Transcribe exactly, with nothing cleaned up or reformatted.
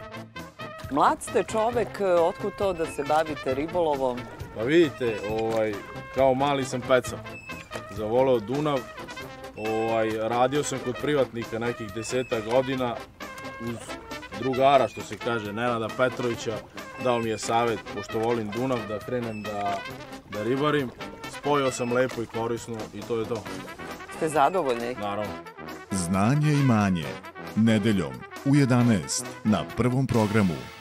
Mlad ste čovek, otkud to da se bavite ribolovom? Pa vidite, ovaj, kao mali sam pecao. Zavoleo Dunav, ovaj, radio sam kod privatnika nekih deseta godina uz drugara, što se kaže, Nenada Petrovića. Dao mi je savjet, pošto volim Dunav, da krenem da, da ribarim. Spojio sam lepo i korisno i to je to. Ste zadovoljni? Naravno. Znanje i manje. Nedeljom u jedanaest na Prvom programu.